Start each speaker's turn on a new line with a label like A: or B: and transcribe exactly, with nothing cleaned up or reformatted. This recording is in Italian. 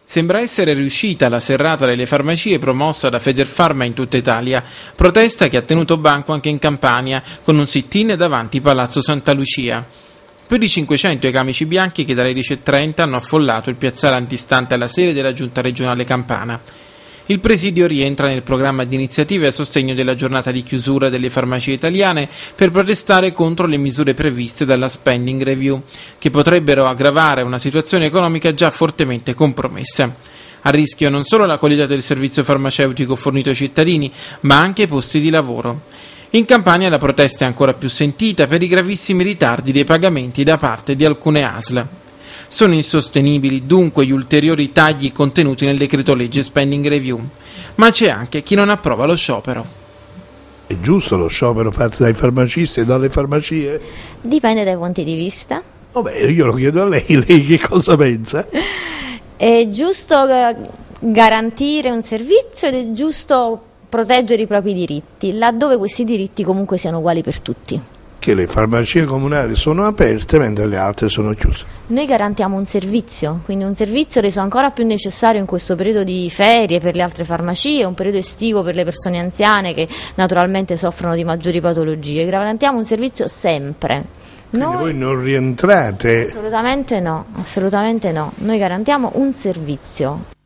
A: Sembra essere riuscita la serrata delle farmacie promossa da Federfarma in tutta Italia, protesta che ha tenuto banco anche in Campania, con un sit-in davanti Palazzo Santa Lucia. Più di cinquecento i camici bianchi che dalle dieci e trenta hanno affollato il piazzale antistante alla sede della Giunta regionale campana. Il presidio rientra nel programma di iniziative a sostegno della giornata di chiusura delle farmacie italiane per protestare contro le misure previste dalla Spending Review, che potrebbero aggravare una situazione economica già fortemente compromessa. A rischio non solo la qualità del servizio farmaceutico fornito ai cittadini, ma anche i posti di lavoro. In Campania la protesta è ancora più sentita per i gravissimi ritardi dei pagamenti da parte di alcune A S L. Sono insostenibili dunque gli ulteriori tagli contenuti nel decreto legge Spending Review, ma c'è anche chi non approva lo sciopero.
B: È giusto lo sciopero fatto dai farmacisti e dalle farmacie?
C: Dipende dai punti di vista.
B: Vabbè, io lo chiedo a lei, lei che cosa pensa?
C: È giusto garantire un servizio ed è giusto proteggere i propri diritti, laddove questi diritti comunque siano uguali per tutti.
B: Che le farmacie comunali sono aperte mentre le altre sono chiuse.
C: Noi garantiamo un servizio, quindi un servizio reso ancora più necessario in questo periodo di ferie per le altre farmacie, un periodo estivo per le persone anziane che naturalmente soffrono di maggiori patologie. Garantiamo un servizio sempre.
B: Quindi Noi, voi non rientrate?
C: Assolutamente no, assolutamente no. Noi garantiamo un servizio.